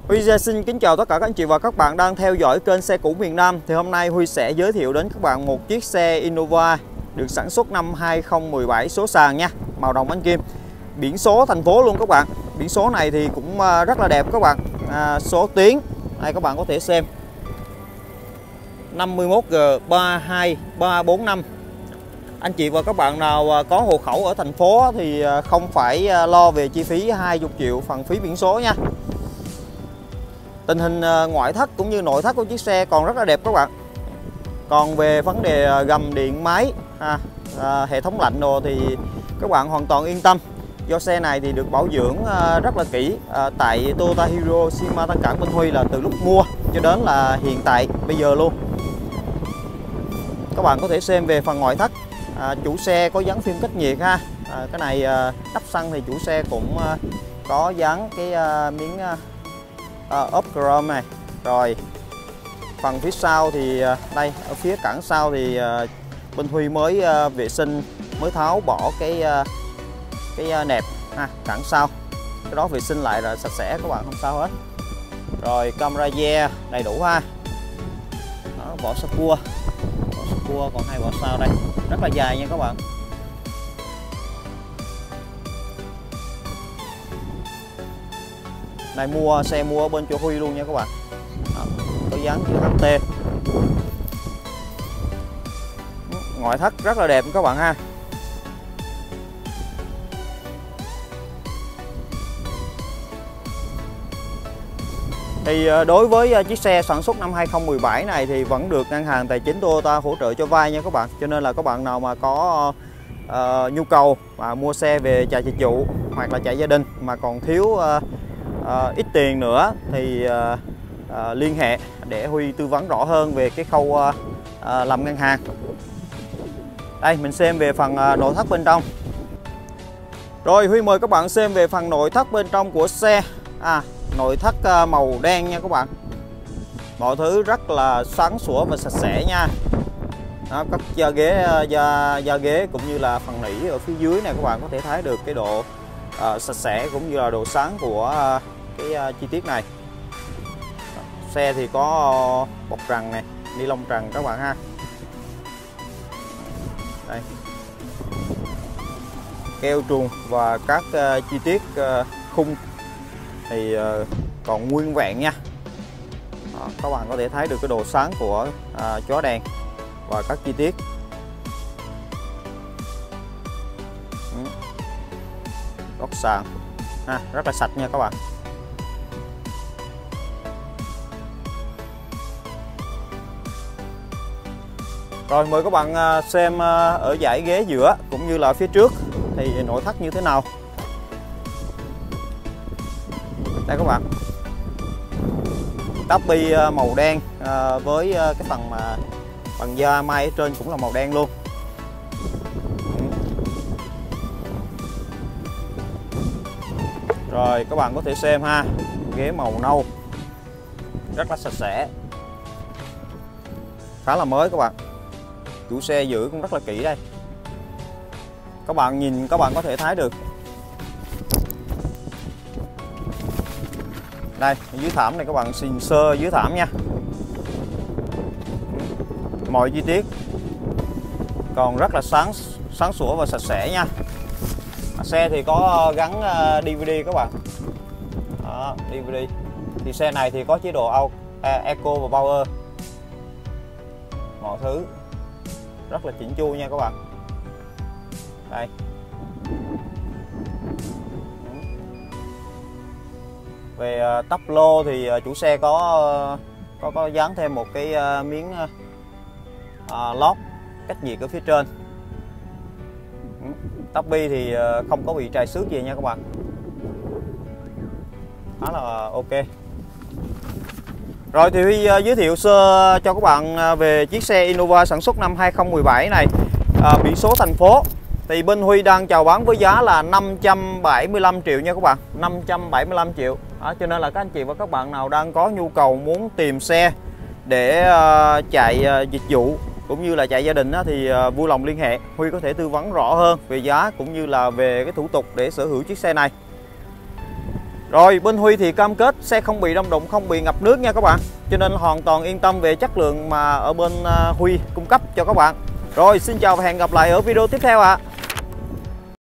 Huy xin kính chào tất cả các anh chị và các bạn đang theo dõi kênh Xe Cũ Miền Nam. Thì hôm nay Huy sẽ giới thiệu đến các bạn một chiếc xe Innova được sản xuất năm 2017 số sàn nha, màu đồng ánh kim, biển số thành phố luôn các bạn. Biển số này thì cũng rất là đẹp các bạn. Số tuyến đây các bạn có thể xem 51G32345. Anh chị và các bạn nào có hộ khẩu ở thành phố thì không phải lo về chi phí 20 triệu phần phí biển số nha. Tình hình ngoại thất cũng như nội thất của chiếc xe còn rất là đẹp các bạn. Còn về vấn đề gầm điện máy, hệ thống lạnh đồ thì các bạn hoàn toàn yên tâm. Do xe này thì được bảo dưỡng rất là kỹ tại Toyota Hiroshima Tân Cảng Minh Huy, là từ lúc mua cho đến là hiện tại bây giờ luôn. Các bạn có thể xem về phần ngoại thất. Chủ xe có dán phim cách nhiệt ha. Cái này đắp xăng thì chủ xe cũng có dán cái miếng ốp chrome này. Rồi phần phía sau thì đây, ở phía cản sau thì bên Huy mới vệ sinh, mới tháo bỏ cái nẹp cản sau, cái đó vệ sinh lại là sạch sẽ các bạn, không sao hết. Rồi camera rear đầy đủ ha. Đó, vỏ sơ cua còn hai vỏ sau đây rất là dài nha các bạn. Này xe mua ở bên chỗ Huy luôn nha các bạn. Đó, có dán chữ HT. Ngoại thất rất là đẹp các bạn ha. Thì đối với chiếc xe sản xuất năm 2017 này thì vẫn được ngân hàng tài chính Toyota hỗ trợ cho vay nha các bạn. Cho nên là các bạn nào mà có nhu cầu mà mua xe về chạy dịch vụ hoặc là chạy gia đình mà còn thiếu ít tiền nữa thì liên hệ để Huy tư vấn rõ hơn về cái khâu làm ngân hàng. Đây mình xem về phần nội thất bên trong. Rồi Huy mời các bạn xem về phần nội thất bên trong của xe. Nội thất màu đen nha các bạn. Mọi thứ rất là sáng sủa và sạch sẽ nha. Đó, các da ghế cũng như là phần nỉ ở phía dưới này các bạn có thể thấy được cái độ sạch sẽ cũng như là độ sáng của cái chi tiết này. Xe thì có bọc trần này, ni lông trần các bạn ha. Đây, keo truồng và các chi tiết khung thì còn nguyên vẹn nha. Đó, các bạn có thể thấy được cái độ sáng của chóa đèn và các chi tiết. Góc sàn rất là sạch nha các bạn. Rồi mời các bạn xem ở dãy ghế giữa cũng như là phía trước thì nội thất như thế nào. Đây các bạn, táp bi màu đen với cái phần mà bằng da may ở trên cũng là màu đen luôn. Rồi các bạn có thể xem ha, ghế màu nâu rất là sạch sẽ, khá là mới các bạn. Chủ xe giữ cũng rất là kỹ đây. Các bạn nhìn các bạn có thể thấy được. Đây, dưới thảm này các bạn nhìn sơ dưới thảm nha. Mọi chi tiết còn rất là sáng sủa và sạch sẽ nha. Xe thì có gắn DVD các bạn. Đó, DVD. Thì xe này thì có chế độ Eco và Power. Mọi thứ rất là chỉnh chu nha các bạn. Đây. Về tắp lô thì chủ xe có dán thêm một cái miếng lót cách nhiệt ở phía trên. Tắp bi thì không có bị trầy xước gì nha các bạn. Khá là ok. Rồi thì Huy giới thiệu sơ cho các bạn về chiếc xe Innova sản xuất năm 2017 này. Biển số thành phố thì bên Huy đang chào bán với giá là 575 triệu nha các bạn. 575 triệu. Đó, cho nên là các anh chị và các bạn nào đang có nhu cầu muốn tìm xe để chạy dịch vụ cũng như là chạy gia đình thì vui lòng liên hệ. Huy có thể tư vấn rõ hơn về giá cũng như là về cái thủ tục để sở hữu chiếc xe này. Rồi bên Huy thì cam kết xe không bị đâm đụng, không bị ngập nước nha các bạn. Cho nên hoàn toàn yên tâm về chất lượng mà ở bên Huy cung cấp cho các bạn. Rồi xin chào và hẹn gặp lại ở video tiếp theo ạ.